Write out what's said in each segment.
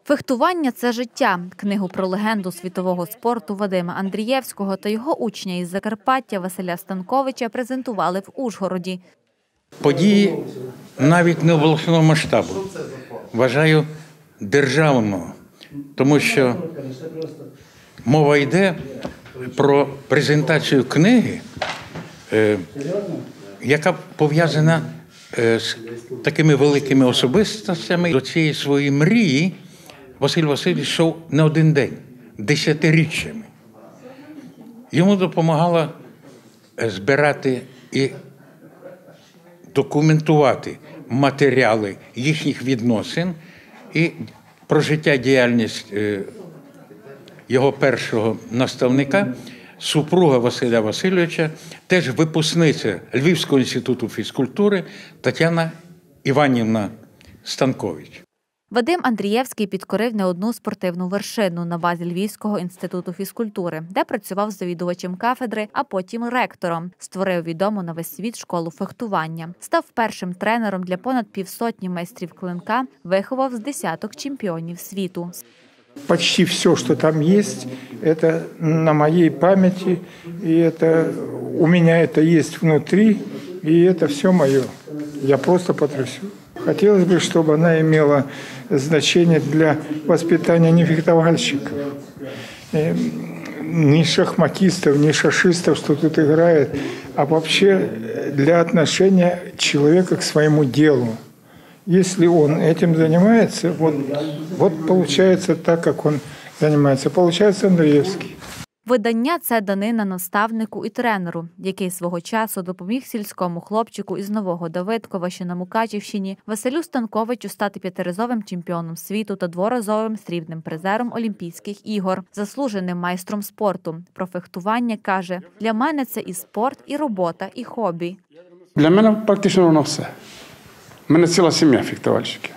Фехтування – це життя. Книгу про легенду світового спорту Вадима Андрієвського та його учня із Закарпаття Василя Станковича презентували в Ужгороді. Події навіть не обласного масштабу, вважаю, державного, тому що мова йде про презентацію книги, яка пов'язана з такими великими особистостями. До цієї своєї мрії Василь Васильович йшов не один день, десятиріччями. Йому допомагало збирати і документувати матеріали їхніх відносин і про життєдіяльність його першого наставника, супруга Василя Васильовича, теж випускниця Львівського інституту фізкультури Тетяна Іванівна Станкович. Вадим Андрієвський підкорив не одну спортивну вершину на базі Львівського інституту фізкультури, де працював завідувачем кафедри, а потім ректором. Створив відому на весь світ школу фехтування. Став першим тренером для понад півсотні майстрів клинка, виховав з десяток чемпіонів світу. Почти все, что там есть, это на моей памяти, и это у меня это есть внутри, и это все мое. Я просто потрясен. Хотелось бы, чтобы она имела значение для воспитания не фехтовальщиков, не шахматистов, не шашистов, что тут играет, а вообще для отношения человека к своему делу. Если он этим занимается, вот получается так, как он занимается. Получается Андрієвський. Видання – це данина наставнику і тренеру, який свого часу допоміг сільському хлопчику із Нового Давидкова, що на Мукачівщині, Василю Станковичу стати п'ятиразовим чемпіоном світу та дворазовим срібним призером Олімпійських ігор, заслуженим майстром спорту. Про фехтування каже: «Для мене це і спорт, і робота, і хобі». Для мене практично воно все. У мене ціла сім'я фехтувальщиків.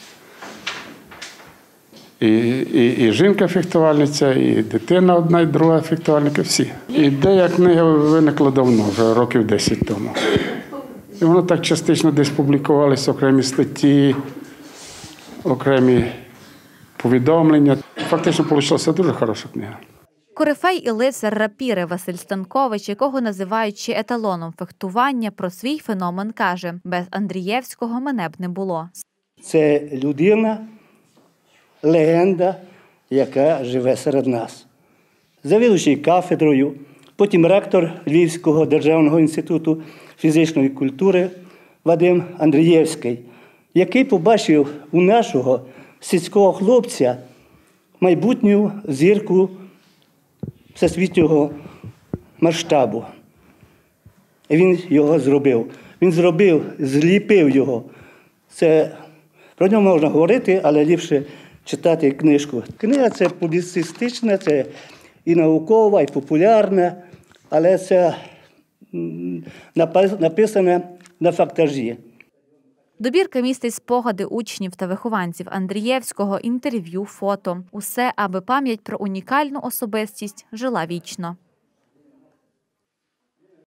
І жінка-фехтувальниця, і дитина одна, і друга фехтувальники, всі. Ідея книги виникла давно, вже років 10 тому. І воно так частично десь публікувалися окремі статті, окремі повідомлення. Фактично вийшла дуже хороша книга. Корифей і лицар рапіри Василь Станкович, якого називають ще еталоном фехтування, про свій феномен каже: «Без Андрієвського мене б не було». Це людина, легенда, яка живе серед нас. Завідуючий кафедрою, потім ректор Львівського державного інституту фізичної культури Вадим Андрієвський, який побачив у нашого сільського хлопця майбутню зірку всесвітнього масштабу. І він його зробив. Він зліпив його. Про нього можна говорити, але ліпше читати книжку. Книга – це публіцистична, це і наукова, і популярна, але це написана на фактажі. Добірка містить спогади учнів та вихованців Андрієвського, інтерв'ю, фото. Усе, аби пам'ять про унікальну особистість жила вічно.